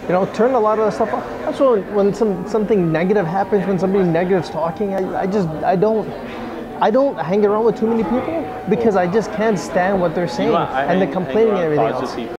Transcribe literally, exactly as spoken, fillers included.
You know, turn a lot of that stuff off. That's when when some something negative happens, when somebody negative's talking, I, I just I don't I don't hang around with too many people because I just can't stand what they're saying You know, I and hang- the complaining and hang around everything else. positive people.